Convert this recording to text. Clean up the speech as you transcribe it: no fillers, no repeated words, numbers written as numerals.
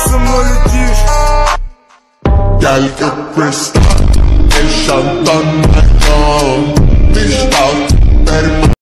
Ağzımla lütuf. Gel öp Krista, el şantan mekan.